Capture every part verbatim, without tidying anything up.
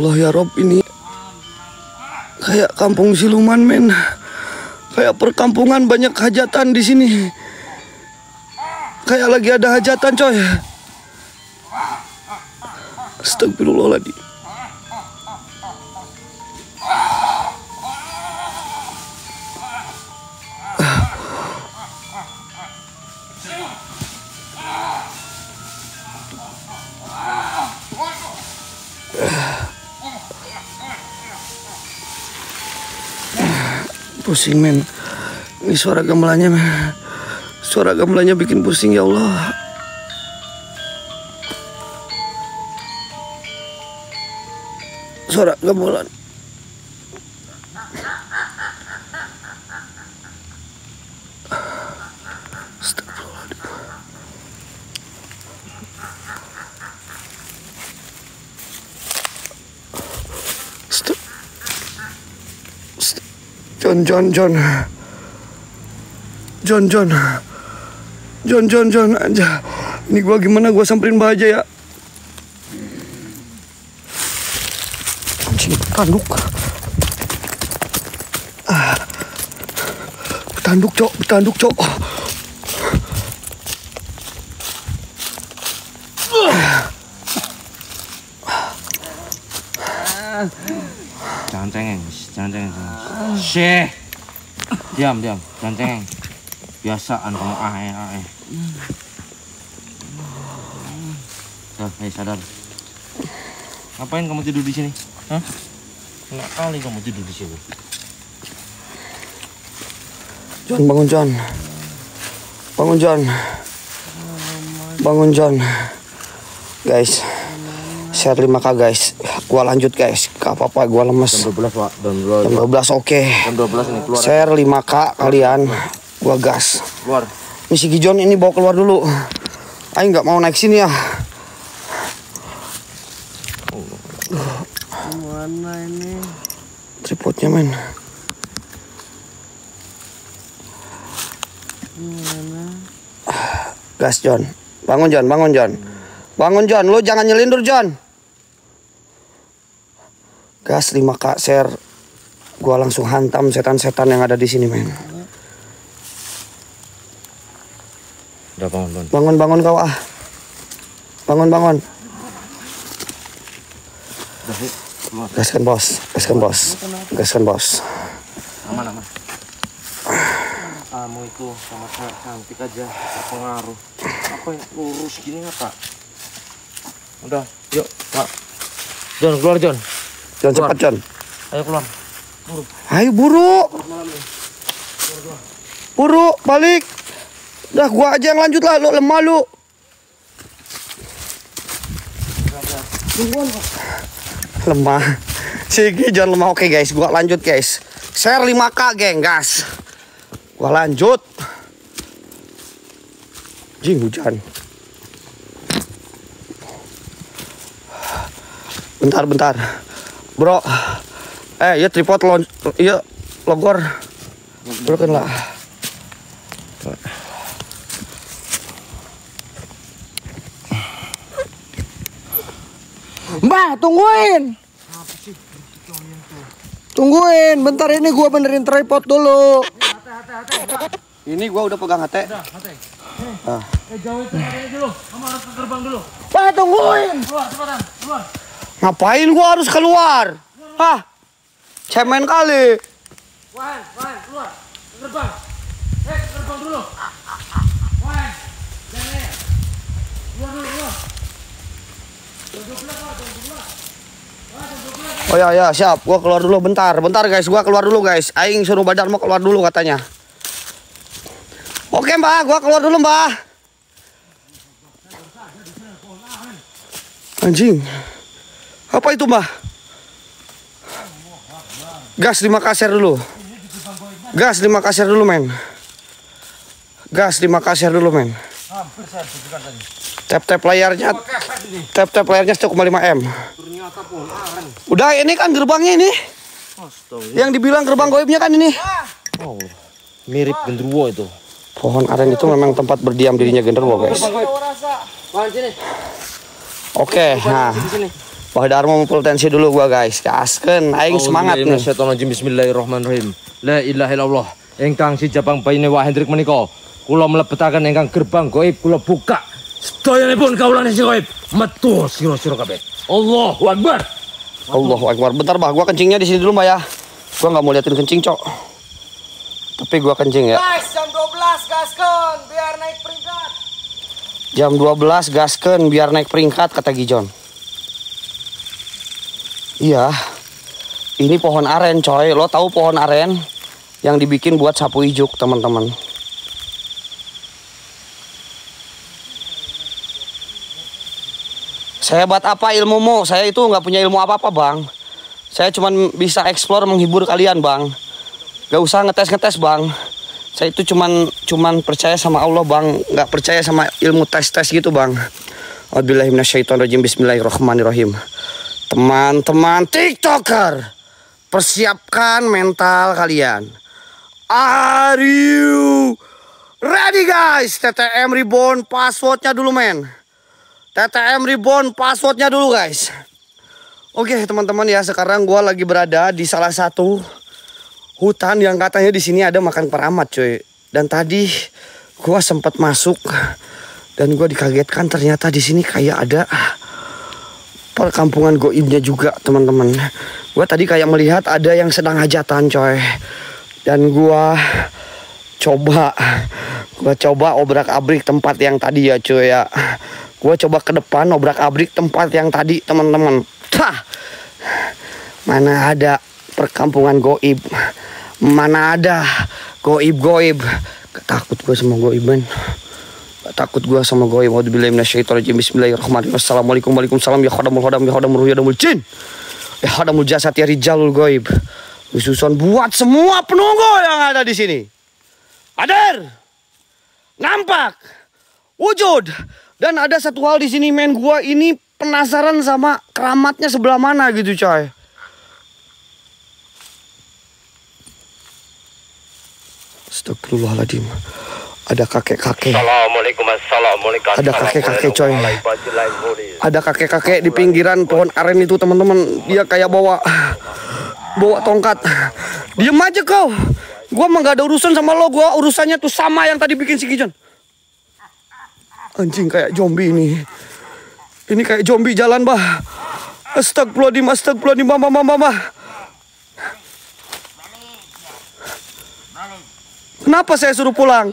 Allah ya Rob, ini kayak kampung siluman men. Kayak perkampungan, banyak hajatan di sini. Kayak lagi ada hajatan coy. Astagfirullahaladzim. Pusing men. Ini suara gamelannya men. Suara gamelannya bikin pusing ya Allah. Suara gamelan. John, John, John, John, John, John, John, John, aja. Ini gua gimana? Gua samperin Mbak aja ya. Anjing, tanduk. Ah, tanduk cok, tanduk cok. Jangan cengeng, jangan cengeng. Syeh, diam, diam, jangan cengeng. Biasaan kamu ae, ae. Dah, ayo sadar. Ngapain kamu tidur di sini? Hah? Enak kali kamu tidur di sini. John, bangun John. Bangun John. Bangun John. Guys, share lima K guys. Gua lanjut guys. Gak apa-apa, gua lemes. Jam dua belas Pak. Jam dua belas oke. Okay. Jam dua belas ini keluar. Share lima K kalian. Gua gas. Keluar. Ini si Gijon ini bawa keluar dulu. Ayo nggak mau naik sini ya. Mana ini? Tripodnya men. Mana? Gas John. Bangun John, bangun John. Bangun John, lu jangan nyelindur John. Gas lima K share. Gua langsung hantam setan-setan yang ada di sini men. Udah bangun, bangun. Bangun, bangun kau ah. Bangun, bangun. Udah, yuk, keluar. Gaskan bos, gaskan bos. Gaskan bos. Aman, aman. Kamu itu sama cewek cantik aja terpengaruh. Apa yang lurus gini apa? Udah, yuk, Pak. John, keluar John. John cepat John. Ayo keluar. Buru. Ayo buru. Buru, balik. Udah gua aja yang lanjut lah, lu lemah lu. Lemah. Si John lemah. Oke guys, gua lanjut guys. Share lima K geng, gas. Gua lanjut. Jing hujan. Bentar, bentar. Bro. Eh, ya tripod lo, iya logor. Bro kan lah. Mbak, tungguin. Tungguin, bentar ini gua benerin tripod dulu. Ini gua udah pegang hati. Udah, hati. Ah. Eh, jauhin hatinya dulu. Kamu harus ke gerbang dulu. Mbak, tungguin. Keluar, cepetan, keluar. Ngapain gua harus keluar? Hah? Cemen kali. Wan, Wan, keluar. Ke gerbang. Eh, ke gerbang dulu. Wan, jangan ya. Keluar dulu, keluar. Jam dua belas, Wan, jam dua belas. Wan, jam dua belas. Oh ya ya siap, gua keluar dulu bentar, bentar guys, gua keluar dulu guys. Aing suruh badan mau keluar dulu katanya. Oke mbak, gua keluar dulu mbak. Anjing, apa itu mbak? Gas lima K share dulu. Gas lima K share dulu men. Gas lima K share dulu men. Hampir saya tunjukkan tadi. Tap tap layarnya, tap tap layarnya satu koma lima M. Ternyata polaan. Udah ini kan gerbangnya ini. Astaga. Yang dibilang gerbang goibnya kan ini. Oh, mirip genderuwo itu. Pohon aren itu memang tempat berdiam dirinya genderuwo guys. Wan, sini. Oke, nah Bah Darmo ngumpul tensi dulu gua guys. Gaskeun aing semangat nih. Bismillahirrahmanirrahim. La ilaha illallah. Engkang si Jabang Baine Wah Hendrik menika kula mlebetaken engkang gerbang gaib kula buka. Sedayanipun kawula si gaib metu sira-sira kabeh. Allahu Akbar. Allahu Akbar. Bentar bah, gua kencingnya di sini dulu Mbak ya. Gua nggak mau liatin kencing, Cok. Tapi gua kencing ya. Guys, jam dua belas gaskeun biar naik peringkat. Jam dua belas gaskeun biar naik peringkat kata Gijon. Iya. Ini pohon aren, coy. Lo tahu pohon aren yang dibikin buat sapu ijuk, teman-teman. Sehebat apa ilmumu? Saya itu nggak punya ilmu apa-apa, Bang. Saya cuma bisa explore menghibur kalian, Bang. Gak usah ngetes-ngetes, Bang. Saya itu cuman cuman percaya sama Allah, Bang. Nggak percaya sama ilmu tes-tes gitu, Bang. A'udzubillahi minasyaitonirrajim. Bismillahirrahmanirrahim. Teman-teman TikToker, persiapkan mental kalian. Are you ready, guys? T T M Reborn passwordnya dulu, men. T T M Reborn passwordnya dulu, guys. Oke, teman-teman ya, sekarang gue lagi berada di salah satu hutan yang katanya di sini ada makan keramat, cuy. Dan tadi gue sempat masuk dan gue dikagetkan ternyata di sini kayak ada perkampungan goibnya juga, teman-teman. Gue tadi kayak melihat ada yang sedang hajatan, coy. Dan gue coba, gue coba obrak-abrik tempat yang tadi ya, cuy ya. Gue coba ke depan obrak-abrik tempat yang tadi, teman-teman. Tah, mana ada perkampungan goib, mana ada goib-goib. Takut gue sama goib, man. Takut gue sama goib. A'udzubillahi minasyaitonirrajim. Bismillahirrahmanirrahim. Assalamualaikum warahmatullahi wabarakatuh. Ya khadamul khadam, ya khadamul ruh, ya khadamul jin, ya khadamul jasad, ya rijalul goib. Khususon buat semua penunggu yang ada di sini. Hadir, nampak, wujud. Dan ada satu hal di sini, men. Gua ini penasaran sama keramatnya sebelah mana gitu, coy. Astagfirullahaladzim. Ada kakek-kakek. Assalamualaikum assalamualaikum. Ada kakek-kakek, coy. Ada kakek-kakek di pinggiran pohon aren itu, teman-teman. Dia kayak bawa bawa tongkat. Diem aja kau. Gua mah gak ada urusan sama lo. Gua urusannya tuh sama yang tadi bikin si Gijon. Anjing, kayak zombie ini. Ini kayak zombie jalan, bah. Astagfirullahaladzim, astagfirullahaladzim, mama, mama, mama. Kenapa saya suruh pulang?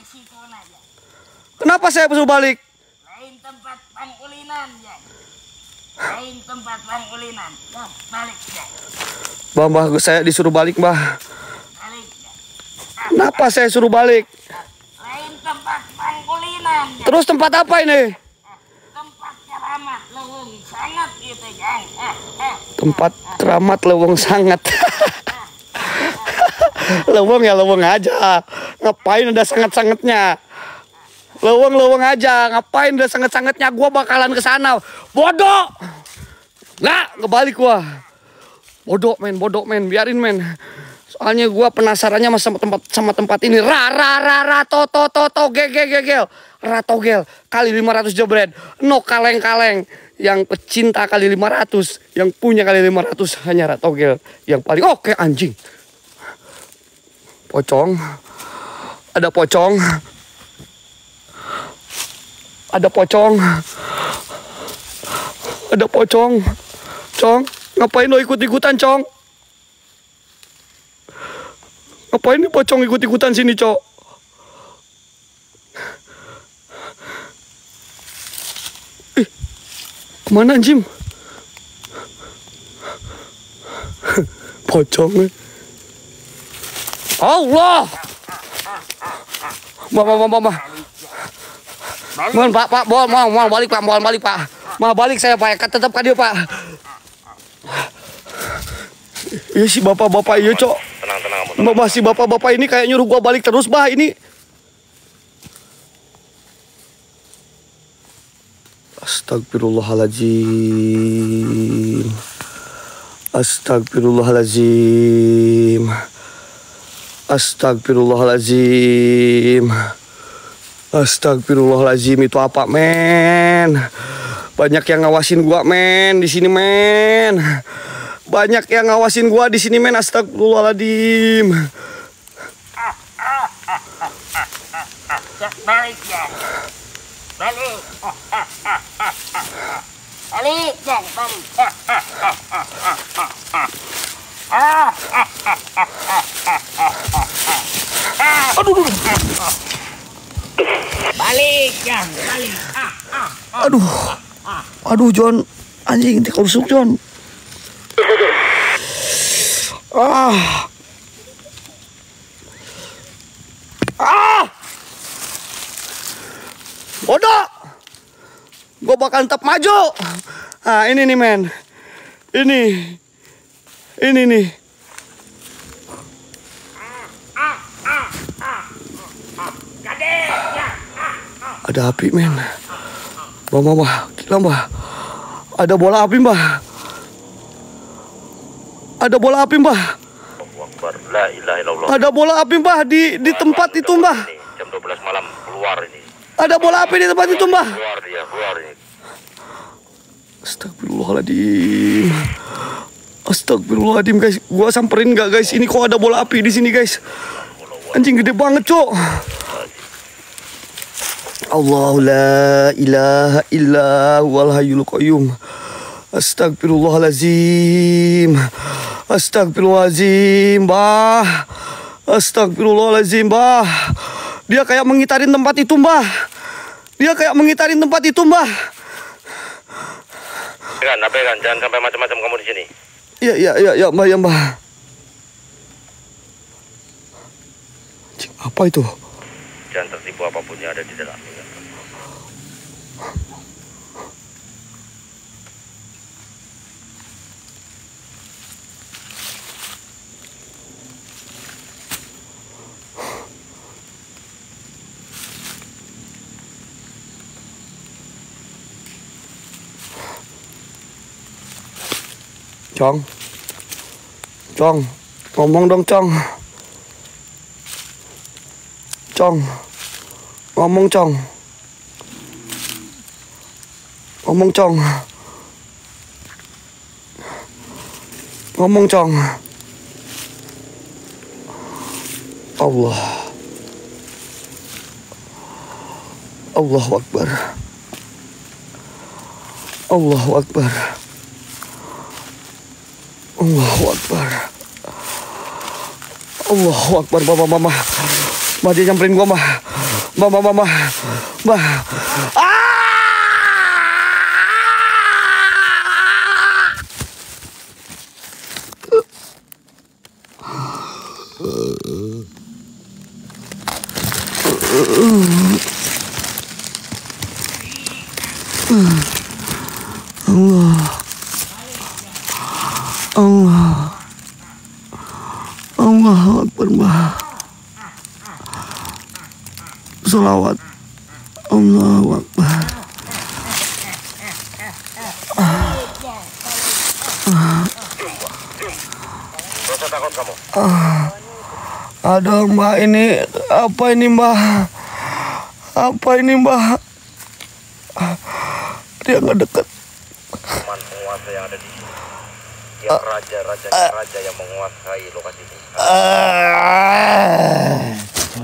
Kenapa saya suruh balik? Lain tempat pangkulinan, ya. Lain tempat pangkulinan. Balik, ya. Bah, bah, saya disuruh balik, bah. Balik, ya. Kenapa saya suruh balik? Lain tempat pangkulinan, ya. Terus tempat apa ini? Tempat keramat lewung sangat gitu, ya. Eh, eh. Tempat keramat lewong sangat. Lewong ya lewong aja. Ngapain ada sangat-sangatnya? Lewong-lewong aja. Ngapain ada sangat-sangatnya? Gua bakalan ke sana. Bodoh. Nggak, kebalik gua. Bodoh, men, bodoh, men. Biarin, men. Soalnya gua penasarannya sama tempat sama tempat ini. Ra ra ra ra to to to to ge ge ge gel. Ratogel kali lima ratus jebret. No kaleng-kaleng. Yang pecinta kali lima ratus, yang punya kali lima ratus hanya Ratogel yang paling oke, anjing. Pocong. Ada pocong. Ada pocong. Ada pocong. Cong, ngapain lo ikut-ikutan, Cong? Ngapain nih pocong ikut-ikutan sini, Cok? Ih, kemana, anjing? Pocong. Allah. Mama, mama, mama. Mohon Pak, Pak, mohon, mohon, mohon balik Pak, mohon balik Pak. Mau balik saya Pak, tetap kan dia Pak. Iya sih bapak-bapak iya, Cok. Tenang, tenang, kamu. Mbak masih bapak-bapak ini kayak nyuruh gua balik terus, Bah, ini. Astagfirullahaladzim. Astagfirullahaladzim. Astagfirullahaladzim. Astagfirullahaladzim. Itu apa, men? Banyak yang ngawasin gua, men, di sini, men. Banyak yang ngawasin gua di sini, men. Astagfirullahaladzim. Balik ya. Balik. Balik ya, balik. Aduh, aduh. Balik ya, balik. Aduh. Aduh, John. Anjing, dikerusuk, John. Ah. Ah. Bodoh. Gue bakal tetap maju. Ah, ini nih, men. Ini. Ini nih. Ada api, men. Mbah, mbah, mbah. Gila, mbah. Ada bola api, mbah. Ada bola api, mbah. La ilaha illallah. Ada bola api, mbah, di di tempat itu, mbah. Jam dua belas malam keluar ini. Ada bola api di tempat itu, mbah. Keluar dia, keluar ini. Astagfirullahaladzim. Astagfirullahaladzim, guys. Gua samperin nggak, guys? Ini kok ada bola api di sini, guys? Anjing gede banget, cok. Allah la ilaha illa huwal hayyul qayyum. Astagfirullahaladzim. Astagfirullahaladzim, Mbah. Astagfirullahaladzim, Mbah. Dia kayak mengitarin tempat itu, Mbah. Dia kayak mengitarin tempat itu, Mbah. Kan, apa kan? Jangan sampai macam-macam kamu di sini. Iya, iya, iya, ya, Mbah, ya, Mbah. Cik, apa itu? Jangan tertipu apapun yang ada di dalam. Cong, Cong, ngomong dong, Cong. Cong, ngomong, Cong. Ngomong, Cong. Ngomong, Cong. Allah. Allahu Akbar. Allahu Akbar. Allahu Akbar. Allahu Akbar, Mama, Mama. Mbah, dia nyamperin gua, Mbah. Mbah, Mbah, Mbah, Mbah. Ah! Allah. Allah. Allahu Akbar, Mbah. Salawat. Allahu Akbar. Rasa takut kamu? Ah. Aduh, Mbah, ini apa ini, Mbah? Apa ini, Mbah? Dia nggak dekat. Teman penguasa yang ada di sini. Yang raja-raja uh, raja yang menguasai lokasi ini. Uh,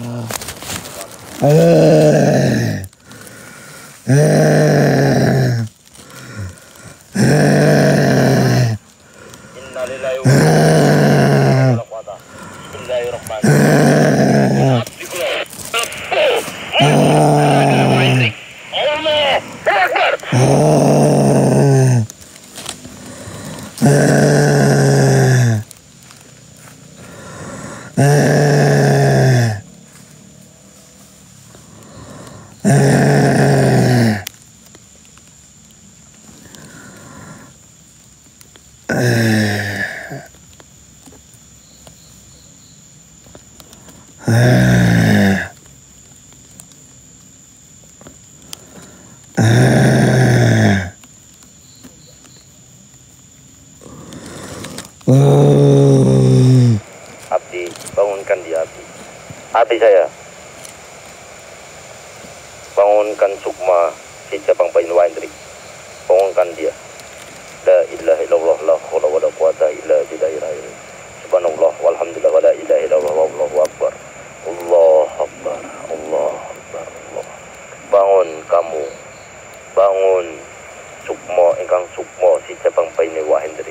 uh, uh, uh, Innalillahi wa inna ilaihi raji'un. Bismillahirrahmanirrahim. Abdi, bangunkan dia, Abdi. Abdi saya. Bangunkan Sukma si Jabang Painwa Hendrik. binasakan dia. La ilaha illallah la haula wala quwata illa billahil subhanallah walhamdulillah wala ilaha illallah wallahu akbar. Allah akbar. Allah akbar. Allah. Bangun kamu. Bangun. Sukmo ingkang sukmo si Jabang Paine Hendrik.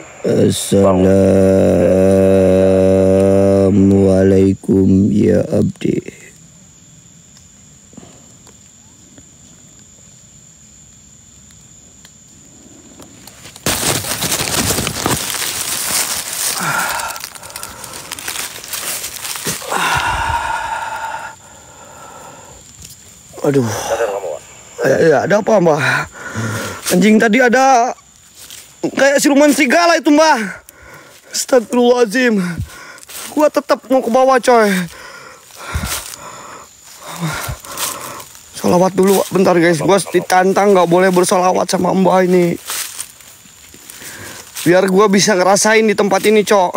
Assalamualaikum ya abdi. Aduh. Sadar kamu, Pak? Ya, ya, ada apa, Mbak? Anjing tadi ada kayak siluman serigala itu, Mbak. Astagfirullahaladzim. Gua tetap mau ke bawah, coy. Salawat dulu, bentar guys. Gua ditantang nggak boleh bersolawat sama Mbak ini. Biar gua bisa ngerasain di tempat ini, cok.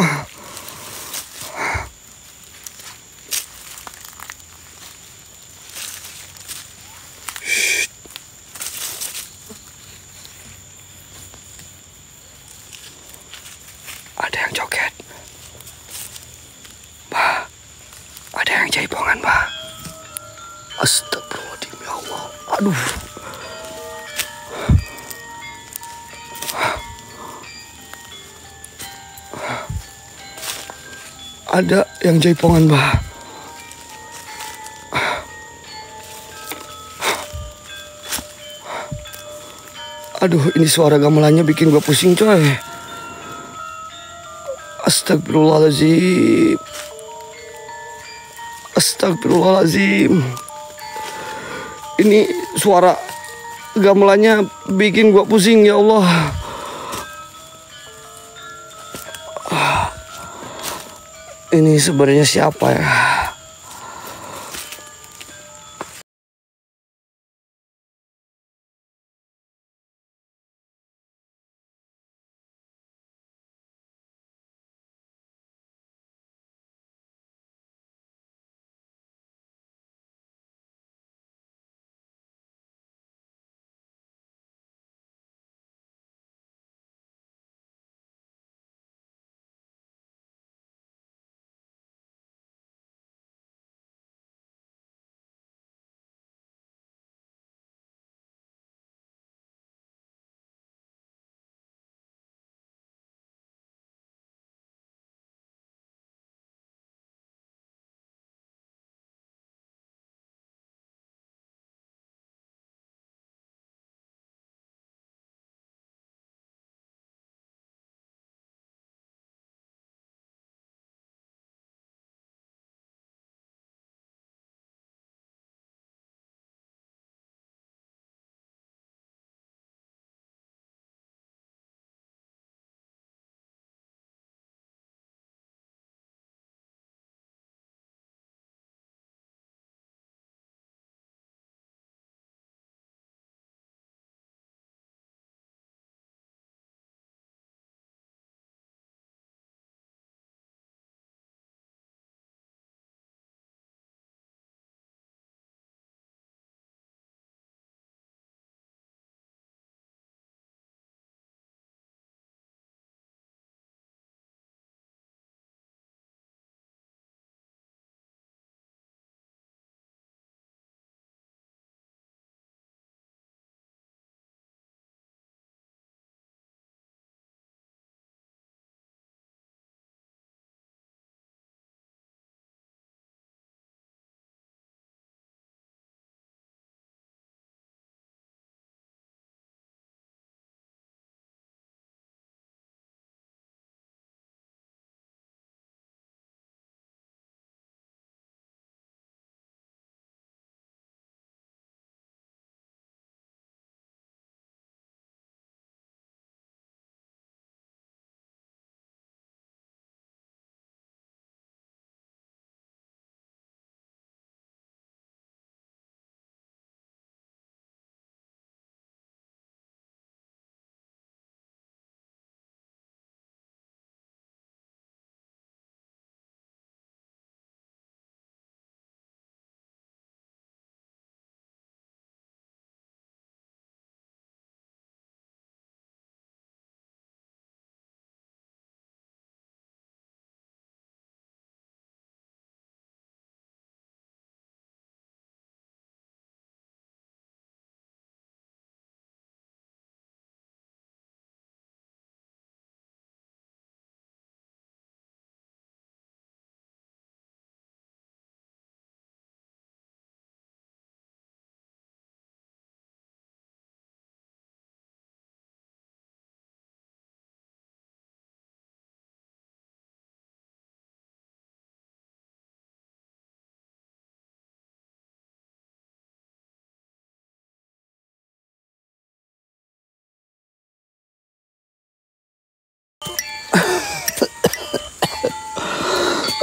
Ada yang joget. Bah, ada yang jaipongan, bah. Astagfirullahaladzim, ya Allah. Aduh. Ada yang jaipongan, bah. Aduh, ini suara gamelannya bikin gua pusing, coy. Astagfirullahaladzim. Astagfirullahaladzim. Ini suara gamelannya bikin gua pusing, ya Allah. Ini sebenarnya siapa ya?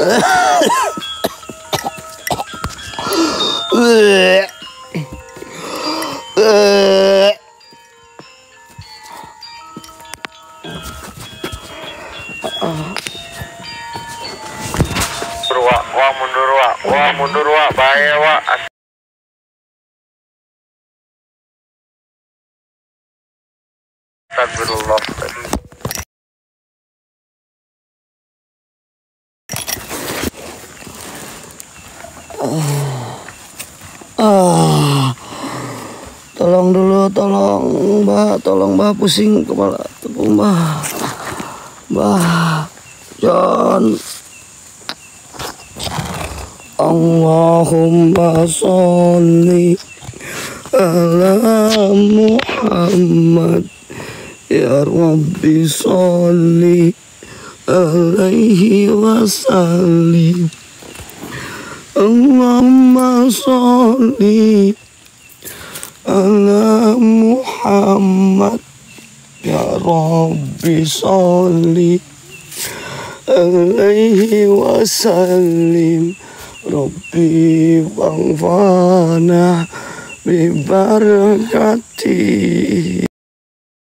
Wah, wah mundur wah, wah mundur wah, bahaya wah. Astagfirullah. Ah, tolong dulu, tolong Mbah, tolong Mbah, pusing kepala tuh Mbah, Mbah, John. Allahumma sholli ala Muhammad, ya Rabbi sholli alaihi wasallim. Allahumma sholli ala Muhammad, ya Rabbi sholli alaihi wasallim. Rabbi wanfa'na bi barakati.